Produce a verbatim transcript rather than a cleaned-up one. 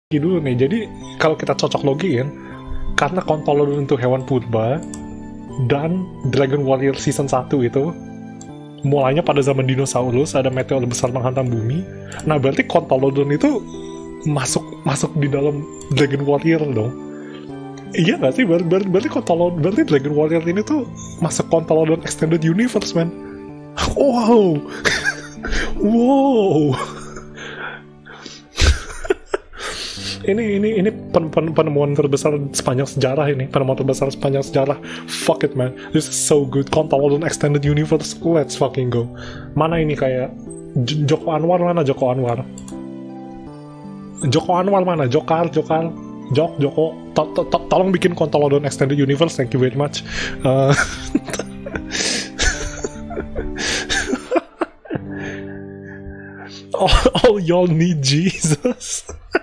dulu nih, jadi kalau kita cocok logiin, karena Kontolodon itu hewan purba, dan Dragon Warrior Season satu itu mulainya pada zaman dinosaurus, ada meteor besar menghantam bumi. Nah, berarti Kontolodon itu masuk masuk di dalam Dragon Warrior dong. Iya nggak sih? Ber ber berarti Kontolodon, berarti Dragon Warrior ini tuh masuk Kontolodon Extended Universe, man. Wow. Wow. ini ini ini pen, pen, penemuan terbesar sepanjang sejarah ini, penemuan terbesar sepanjang sejarah. Fuck it, man. This is so good. Kontolodon Extended Universe. Let's fucking go. Mana ini kayak J Joko Anwar mana? Joko Anwar. Joko Anwar mana? Jokar, Jokar, Jok, Joko. To -to -to Tolong bikin Kontolodon Extended Universe. Thank you very much. Uh, all, all y'all need Jesus.